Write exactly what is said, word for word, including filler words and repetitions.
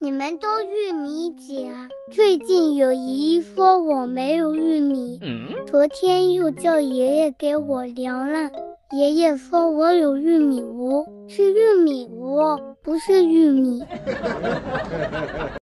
你们都玉米姐啊？最近有姨姨说我没有玉米，嗯、昨天又叫爷爷给我量了，爷爷说我有玉米屋，是玉米屋，不是玉米。